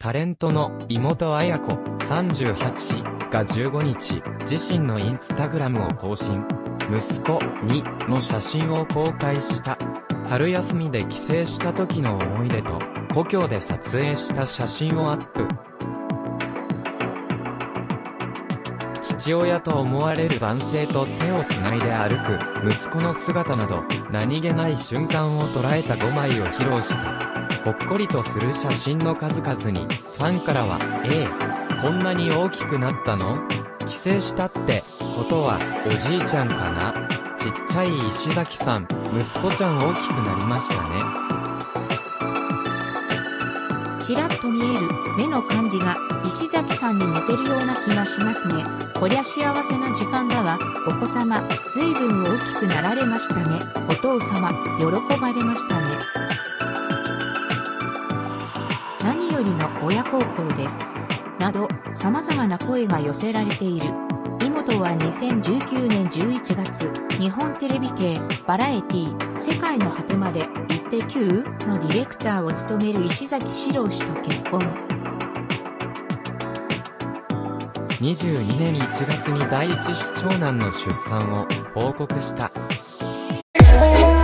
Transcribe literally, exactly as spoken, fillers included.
タレントの妹綾子さんじゅうはちがじゅうごにち、自身のインスタグラムを更新。息子にの写真を公開した。春休みで帰省した時の思い出と、故郷で撮影した写真をアップ。父親と思われる男性と手をつないで歩く息子の姿など、何気ない瞬間を捉えたごまいを披露した。ほっこりとする写真の数々に、ファンからは、ええ、こんなに大きくなったの？帰省したってことは、おじいちゃんかな？ちっちゃい石崎さん、息子ちゃん大きくなりましたね。 ちらっと見える目の感じが石崎さんに似てるような気がしますね。こりゃ幸せな時間だわ。お子様、ずいぶん大きくなられましたね。お父様、喜ばれましたね。何よりの親孝行です。など、様々な声が寄せられている。妹はにせんじゅうきゅうねんじゅういちがつ、日本テレビ系バラエティー世界の果てまでイッテ Q のディレクターを務める石崎史郎氏と結婚。 にじゅうにねんいちがつに第一子長男の出産を報告した。